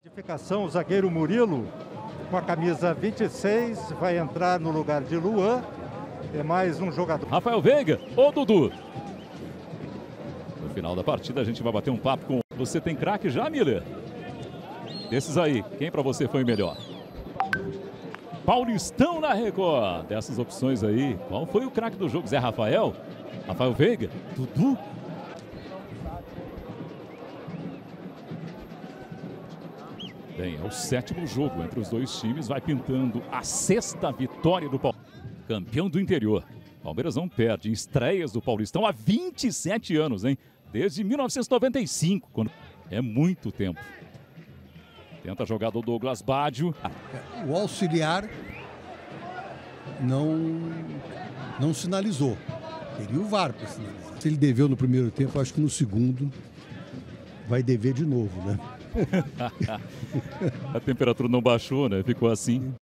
Modificação, o zagueiro Murilo, com a camisa 26, vai entrar no lugar de Luan. É mais um jogador. Rafael Veiga ou Dudu? No final da partida a gente vai bater um papo com... Você tem craque já, Miller? Desses aí, quem pra você foi melhor? Paulistão na Record. Dessas opções aí, qual foi o craque do jogo? Zé Rafael? Rafael Veiga? Dudu? Bem, é o 7º jogo entre os dois times, vai pintando a 6ª vitória do Palmeiras. Campeão do interior. Palmeiras não perde em estreias do Paulistão há 27 anos, hein? Desde 1995, quando... É muito tempo. Tenta jogar do Douglas Baggio. O auxiliar não sinalizou. Teria o VAR para sinalizar. Se ele deveu no primeiro tempo, acho que no segundo vai dever de novo, né? A temperatura não baixou, né? Ficou assim.